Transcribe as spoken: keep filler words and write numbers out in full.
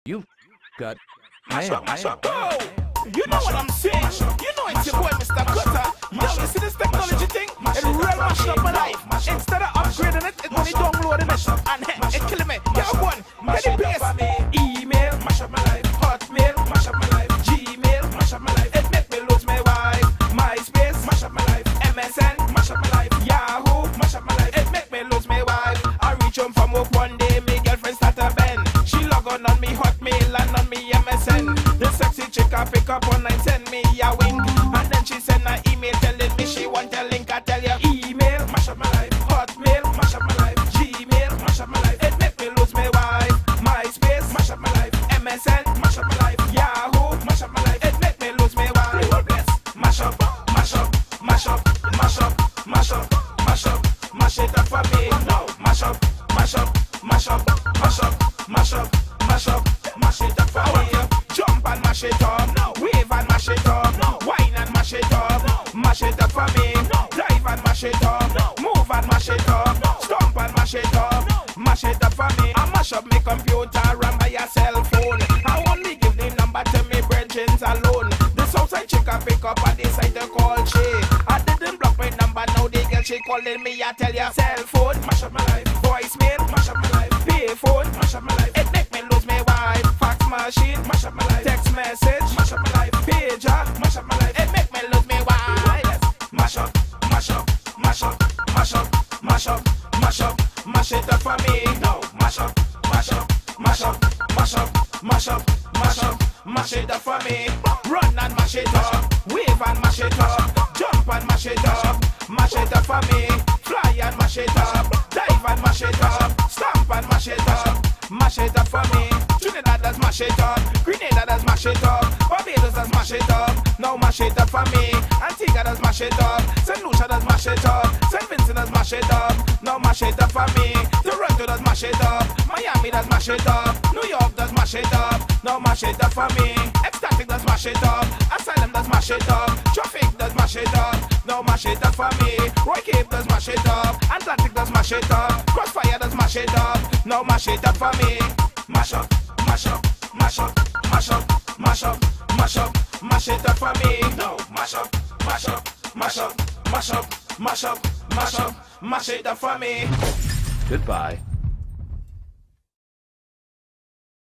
You got Mash mail. up, mash up. Oh, you know what I'm saying? You know it's your boy, Mister Cutter. Yo, you see this technology thing? It real mash up my life. Instead of upgrading it, it's only downloading it. And hey, it killing me. Yo, go on, get the place. Email, mash up my life. Hotmail, mash up my life. Gmail, mash up my life. It make me lose my wife. MySpace, mash up my life. M S N, mash up my life. Yahoo, mash up my life. It make me lose my wife. I reach home from work one day, my girlfriend start a bend. She log on on me Hotmail and on me M S N. The sexy chick I pick up on and send me a wink. And then she send an email telling me she want a link. I tell you, email, mash up my life. Hotmail, mash up my life. Gmail, mash up my life. It make me lose my wife. MySpace, mash up my life. M S N, mash up my life. Yahoo, mash up my life. It make me lose my wife. Mash up, mash up, mash up, mash up, mash up, mash up, mash it up for me. No, mash up, mash up, mash up, mash up, mash up, mash up, mash it up for me. Jump and mash it up, no. Wave and mash it up, no. Wine and mash it up, no. Mash it up for me, no. Drive and mash it up, no. Move and mash it up, no. Stomp and mash it up, no. Mash it up for me. I mash up my computer and my cell phone. I only give the number to me brethren alone. The Southside chick I pick up and decide to call she. I didn't block my number, now the girl she calling me. I tell ya, cell phone, mash up my life. Voicemail, mash up my life. Payphone, mash up my life. It make me lose my wife. Fax machine, mash up my life. Text message, mash up my life. Pager, mash up my life. It make me lose my wife. Mash up, mash up, mash up, mash up, mash up, mash up, mash it up for me. No, mash up, mash up, mash up, mash up, mash up, mash up, mash it up for me. Run and mash it up, wave and mash it up, jump and mash it up, mash it up for me. Fly and mash it up, dive and mash it up, stamp and mash it up, mash it up for me. Trinidad does mash it up, Grenada does mash it up, Barbados does mash it up, now mash it up for me. Antigua does mash it up, Saint Lucia does mash it up, Saint Vincent does mash it up, now mash it up for me. Toronto does mash it up, Miami does mash it up, New York does mash it up, now mash it up for me. Ecstatic does mash it up, Asylum does mash it up, Traffic does mash it up, now mash it up for me. Roy Cape does mash it up, Atlantic does mash it up, Crossfire does mash it up, now mash it up for me. Mash up, mash up, mash up, mash up, mash up, mash up, mash it up for me. No, mash up, mash up, mash up, mash up, mash up, mash up, mash it up for me. Goodbye.